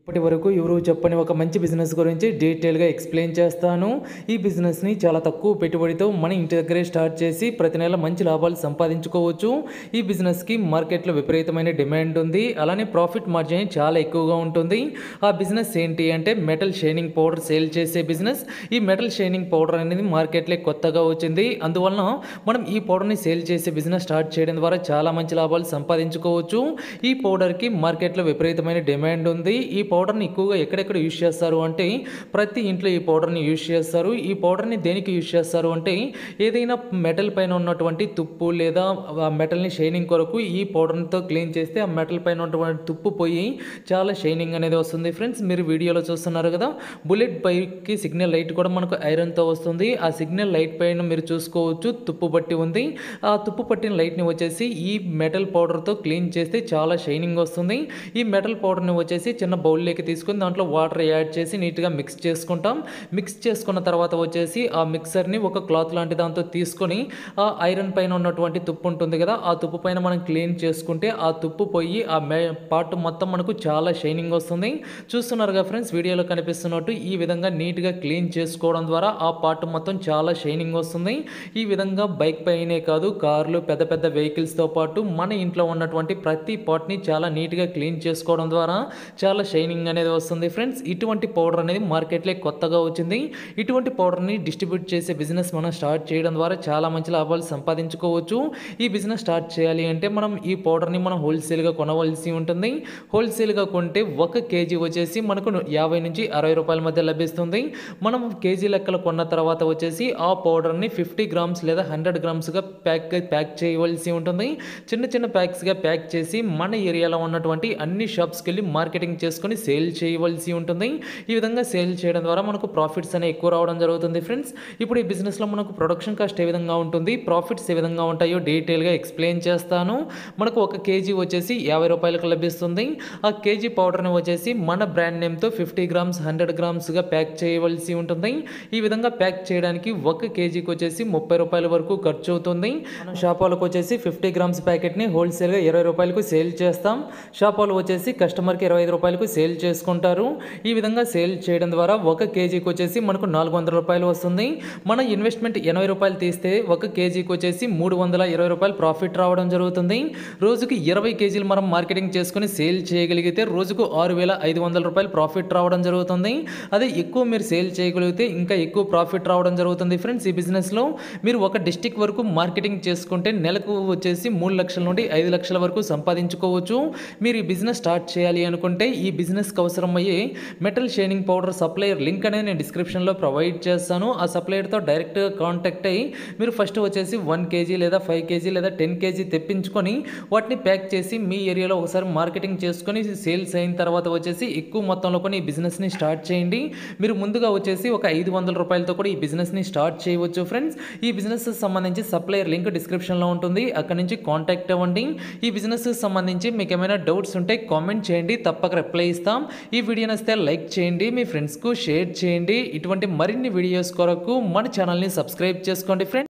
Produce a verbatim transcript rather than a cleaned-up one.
ఇప్పటి వరకు ఎవరు చెప్పని ఒక మంచి బిజినెస్ గురించి డీటెయిల్గా ఎక్స్ప్లెయిన్ చేస్తాను. ఈ బిజినెస్ని చాలా తక్కువ పెట్టుబడితో మన ఇంటి దగ్గరే స్టార్ట్ చేసి ప్రతి నెల మంచి లాభాలు సంపాదించుకోవచ్చు. ఈ బిజినెస్కి మార్కెట్లో విపరీతమైన డిమాండ్ ఉంది. అలానే ప్రాఫిట్ మార్జిన్ చాలా ఎక్కువగా ఉంటుంది. ఆ బిజినెస్ ఏంటి అంటే మెటల్ షైనింగ్ పౌడర్ సేల్ చేసే బిజినెస్. ఈ మెటల్ షైనింగ్ పౌడర్ అనేది మార్కెట్లో కొత్తగా వచ్చింది. అందువలన మనం ఈ పౌడర్ని సేల్ చేసే బిజినెస్ స్టార్ట్ చేయడం ద్వారా చాలా మంచి లాభాలు సంపాదించుకోవచ్చు. ఈ పౌడర్కి మార్కెట్లో విపరీతమైన డిమాండ్ ఉంది. ఈ పౌడర్ని ఎక్కువగా ఎక్కడెక్కడ యూజ్ చేస్తారు అంటే ప్రతి ఇంట్లో ఈ పౌడర్ని యూజ్ చేస్తారు. ఈ పౌడర్ని దేనికి యూజ్ చేస్తారు అంటే ఏదైనా మెటల్ పైన ఉన్నటువంటి తుప్పు లేదా ఆ మెటల్ని షైనింగ్ కొరకు ఈ పౌడర్తో క్లీన్ చేస్తే ఆ మెటల్ పైన ఉన్నటువంటి తుప్పు పోయి చాలా షైనింగ్ అనేది వస్తుంది. ఫ్రెండ్స్, మీరు వీడియోలో చూస్తున్నారు కదా, బుల్లెట్ బైక్కి సిగ్నల్ లైట్ కూడా మనకు ఐరన్తో వస్తుంది. ఆ సిగ్నల్ లైట్ పైన మీరు చూసుకోవచ్చు తుప్పు పట్టి ఉంది. ఆ తుప్పు పట్టిన లైట్ని వచ్చేసి ఈ మెటల్ పౌడర్తో క్లీన్ చేస్తే చాలా షైనింగ్ వస్తుంది. ఈ మెటల్ పౌడర్ని వచ్చేసి చిన్న బౌల్ లేకి తీసుకుని దాంట్లో వాటర్ యాడ్ చేసి నీట్గా మిక్స్ చేసుకుంటాం. మిక్స్ చేసుకున్న తర్వాత వచ్చేసి ఆ మిక్సర్ని ఒక క్లాత్ లాంటి దాంతో తీసుకొని ఆ ఐరన్ పైన ఉన్నటువంటి తుప్పు ఉంటుంది కదా, ఆ తుప్పు పైన మనం క్లీన్ చేసుకుంటే ఆ తుప్పు పోయి ఆ మే పార్ట్ మొత్తం మనకు చాలా షైనింగ్ వస్తుంది. చూస్తున్నారుగా ఫ్రెండ్స్, వీడియోలో కనిపిస్తున్నట్టు ఈ విధంగా నీట్గా క్లీన్ చేసుకోవడం ద్వారా ఆ పార్ట్ మొత్తం చాలా షైనింగ్ వస్తుంది. ఈ విధంగా బైక్ పైనే కాదు, కార్లు, పెద్ద పెద్ద వెహికల్స్తో పాటు మన ఇంట్లో ఉన్నటువంటి ప్రతి పార్ట్ని చాలా నీట్గా క్లీన్ చేసుకోవడం ద్వారా చాలా షైనింగ్ అనేది వస్తుంది. ఫ్రెండ్స్, ఇటువంటి పౌడర్ అనేది మార్కెట్లో కొత్తగా వచ్చింది. ఇటువంటి పౌడర్ని డిస్ట్రిబ్యూట్ చేసే బిజినెస్ మనం స్టార్ట్ చేయడం ద్వారా చాలా మంచి లాభాలు సంపాదించుకోవచ్చు. ఈ బిజినెస్ స్టార్ట్ చేయాలి అంటే మనం ఈ పౌడర్ని మనం హోల్సేల్గా కొనవలసి ఉంటుంది. హోల్సేల్గా కొంటే ఒక కేజీ వచ్చేసి మనకు యాభై నుంచి అరవై రూపాయల మధ్య లభిస్తుంది. మనం కేజీ లెక్కలు కొన్న తర్వాత వచ్చేసి ఆ పౌడర్ని ఫిఫ్టీ గ్రామ్స్ లేదా హండ్రెడ్ గ్రామ్స్గా ప్యాక్ ప్యాక్ చేయవలసి ఉంటుంది. చిన్న చిన్న ప్యాక్స్గా ప్యాక్ చేసి మన ఏరియాలో ఉన్నటువంటి అన్ని షాప్స్కి వెళ్ళి మార్కెటింగ్ చేసుకొని సేల్ చేయవలసి ఉంటుంది. ఈ విధంగా సేల్ చేయడం ద్వారా మనకు ప్రాఫిట్స్ అనేవి ఎక్కువ రావడం జరుగుతుంది. ఫ్రెండ్స్, ఇప్పుడు ఈ బిజినెస్లో మనకు ప్రొడక్షన్ కాస్ట్ ఏ విధంగా ఉంటుంది, ప్రాఫిట్స్ ఏ విధంగా ఉంటాయో డీటెయిల్గా ఎక్స్ప్లెయిన్ చేస్తాను. మనకు ఒక కేజీ వచ్చేసి యాభై రూపాయలకు లభిస్తుంది. ఆ కేజీ పౌడర్ని వచ్చేసి మన బ్రాండ్ నేమ్తో ఫిఫ్టీ గ్రామ్స్ హండ్రెడ్ గ్రామ్స్గా ప్యాక్ చేయవలసి ఉంటుంది. ఈ విధంగా ప్యాక్ చేయడానికి ఒక కేజీకి వచ్చేసి ముప్పై రూపాయల వరకు ఖర్చు అవుతుంది. మనం షాప్ వాళ్ళకి వచ్చేసి ఫిఫ్టీ గ్రామ్స్ ప్యాకెట్ని హోల్సేల్గా ఇరవై రూపాయలకు సేల్ చేస్తాం. షాప్ వాళ్ళు వచ్చేసి కస్టమర్కి ఇరవై ఐదు రూపాయలకు సేల్ చేసుకుంటారు. ఈ విధంగా సేల్ చేయడం ద్వారా ఒక కేజీకి వచ్చేసి మనకు నాలుగు వందల రూపాయలు వస్తుంది. మన ఇన్వెస్ట్మెంట్ ఎనభై రూపాయలు తీస్తే ఒక కేజీకి వచ్చేసి మూడు వందల ఇరవై రూపాయలు ప్రాఫిట్ రావడం జరుగుతుంది. రోజుకి ఇరవై కేజీలు మనం మార్కెటింగ్ చేసుకుని సేల్ చేయగలిగితే రోజుకు ఆరు వేల ఐదు వందల రూపాయలు ప్రాఫిట్ రావడం జరుగుతుంది. అదే ఎక్కువ మీరు సేల్ చేయగలిగితే ఇంకా ఎక్కువ ప్రాఫిట్ రావడం జరుగుతుంది. ఫ్రెండ్స్, ఈ బిజినెస్లో మీరు ఒక డిస్టిక్ వరకు మార్కెటింగ్ చేసుకుంటే నెలకు వచ్చేసి మూడు లక్షల నుండి ఐదు లక్షల వరకు సంపాదించుకోవచ్చు. మీరు ఈ బిజినెస్ స్టార్ట్ చేయాలి అనుకుంటే ఈ బిజినెస్కి అవసరమయ్యే metal shining powder supplier link అనేది నేను డిస్క్రిప్షన్లో ప్రొవైడ్ చేస్తాను. ఆ సప్లయర్తో డైరెక్ట్గా కాంటాక్ట్ అయ్యి మీరు ఫస్ట్ వచ్చేసి వన్ కేజీ లేదా ఫైవ్ కేజీ లేదా టెన్ కేజీ తెప్పించుకొని వాటిని ప్యాక్ చేసి మీ ఏరియాలో ఒకసారి మార్కెటింగ్ చేసుకొని సేల్స్ అయిన తర్వాత వచ్చేసి ఎక్కువ మొత్తంలో కొన్ని ఈ బిజినెస్ని స్టార్ట్ చేయండి. మీరు ముందుగా వచ్చేసి ఒక ఐదు వందల రూపాయలతో కూడా ఈ బిజినెస్ని స్టార్ట్ చేయవచ్చు. ఫ్రెండ్స్, ఈ బిజినెస్ సంబంధించి సప్లయర్ లింక్ డిస్క్రిప్షన్లో ఉంటుంది, అక్కడ నుంచి కాంటాక్ట్ అవ్వండి. ఈ బిజినెస్ సంబంధించి మీకు ఏమైనా డౌట్స్ ఉంటే కామెంట్ చేయండి, తప్పక రిప్లై ఇస్తాం. ఈ వీడియో నచ్చితే లైక్ చేయండి, మీ ఫ్రెండ్స్కు షేర్ చేయండి. ఇటువంటి మరిన్ని వీడియోస్ కొరకు మన ఛానల్ని సబ్స్క్రైబ్ చేసుకోండి. ఫ్రెండ్స్.